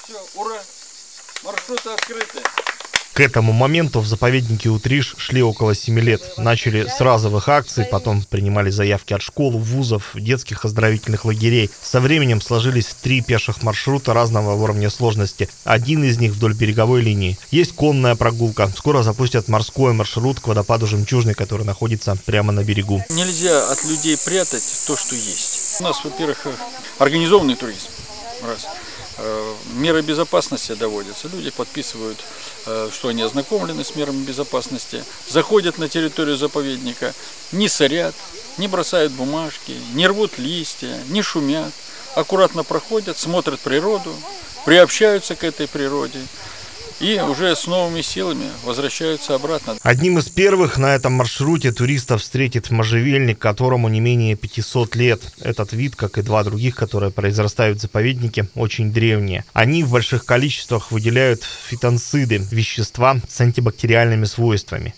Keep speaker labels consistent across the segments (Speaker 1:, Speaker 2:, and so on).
Speaker 1: Все, ура! Маршруты открыты.
Speaker 2: К этому моменту в заповеднике Утриш шли около 7 лет. Начали с разовых акций, потом принимали заявки от школ, вузов, детских оздоровительных лагерей. Со временем сложились 3 пеших маршрута разного уровня сложности. Один из них вдоль береговой линии. Есть конная прогулка. Скоро запустят морской маршрут к водопаду Жемчужный, который находится прямо на берегу.
Speaker 1: Нельзя от людей прятать то, что есть. У нас, во-первых, организованный туризм. Раз. Меры безопасности доводятся. Люди подписывают, что они ознакомлены с мерами безопасности, заходят на территорию заповедника, не сорят, не бросают бумажки, не рвут листья, не шумят, аккуратно проходят, смотрят природу, приобщаются к этой природе и уже с новыми силами возвращаются обратно.
Speaker 2: Одним из первых на этом маршруте туристов встретит можжевельник, которому не менее 500 лет. Этот вид, как и 2 других, которые произрастают в заповеднике, очень древние. Они в больших количествах выделяют фитонциды, вещества с антибактериальными свойствами.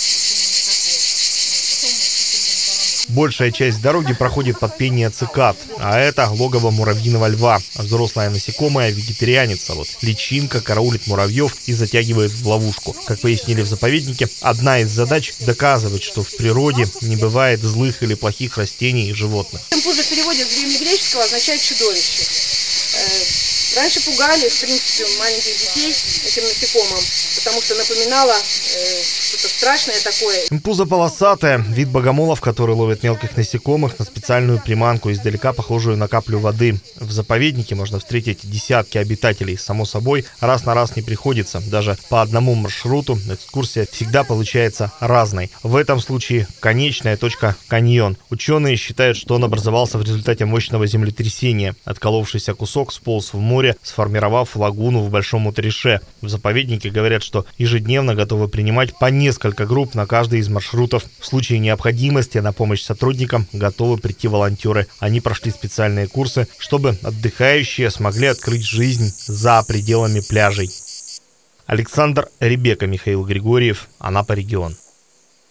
Speaker 2: Большая часть дороги проходит под пение цикад, а это логово муравьиного льва. Взрослая насекомая вегетарианец, личинка караулит муравьев и затягивает в ловушку. Как пояснили в заповеднике, одна из задач – доказывать, что в природе не бывает злых или плохих растений и животных.
Speaker 3: Темпуза в переводе с древнегреческого означает чудовище. Раньше пугали, в принципе, маленьких детей этим насекомым, потому что напоминало что-то страшное такое.
Speaker 2: Темпуза полосатая, вид богомолов, который ловит мелких насекомых на специальную приманку, издалека похожую на каплю воды. В заповеднике можно встретить десятки обитателей. Само собой, раз на раз не приходится. Даже по одному маршруту экскурсия всегда получается разной. В этом случае конечная точка – каньон. Ученые считают, что он образовался в результате мощного землетрясения. Отколовшийся кусок сполз в море, сформировав лагуну в Большом Утрише. В заповеднике говорят, что ежедневно готовы принимать по несколько групп на каждый из маршрутов. В случае необходимости на помощь сотрудникам готовы прийти волонтеры. Они прошли специальные курсы, чтобы отдыхающие смогли открыть жизнь за пределами пляжей. Александр Ребека, Михаил Григорьев, Анапа регион.